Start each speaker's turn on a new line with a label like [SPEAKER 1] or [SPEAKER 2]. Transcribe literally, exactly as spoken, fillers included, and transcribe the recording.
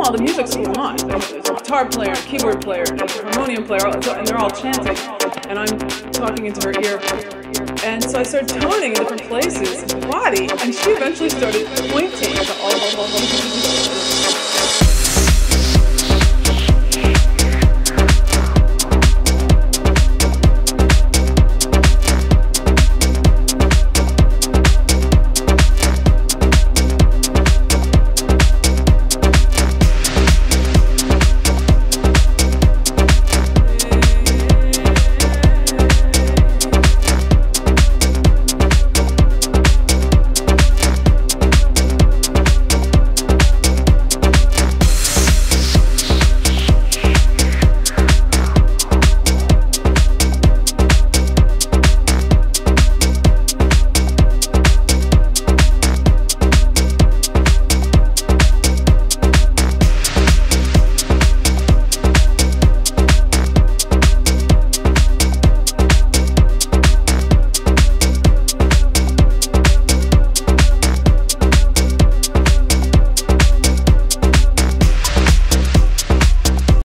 [SPEAKER 1] meanwhile, the music's going on. There's a guitar player, a keyboard player, a harmonium player, and they're all chanting. And I'm talking into her ear. And so I started toning in different places in the body, and she eventually started pointing to all, all, all, all,